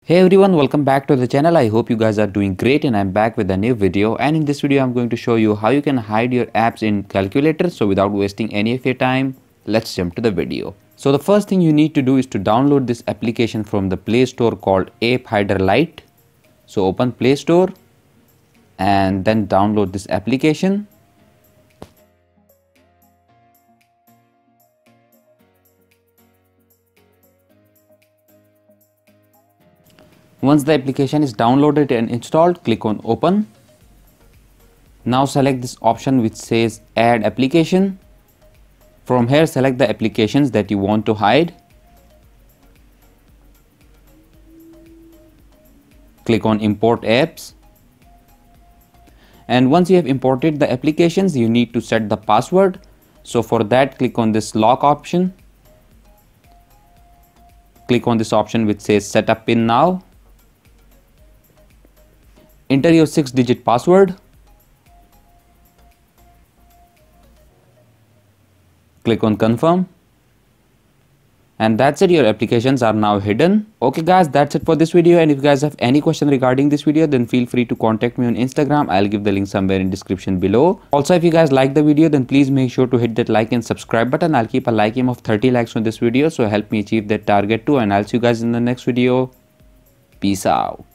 Hey everyone, welcome back to the channel. I hope you guys are doing great and I'm back with a new video, and in this video I'm going to show you how you can hide your apps in calculator. So without wasting any of your time, let's jump to the video. So the first thing you need to do is to download this application from the Play Store called App Hider Lite. So open Play Store and then download this application. Once the application is downloaded and installed, click on open. Now select this option which says add application. From here select the applications that you want to hide. Click on import apps. And once you have imported the applications, you need to set the password. So for that, click on this lock option. Click on this option which says set up pin now. Enter your 6-digit password. Click on confirm. And that's it, your applications are now hidden. Okay guys, that's it for this video, and if you guys have any question regarding this video, then feel free to contact me on Instagram. I'll give the link somewhere in description below. Also, if you guys like the video, then please make sure to hit that like and subscribe button. I'll keep a like aim of 30 likes on this video, so help me achieve that target too, and I'll see you guys in the next video. Peace out.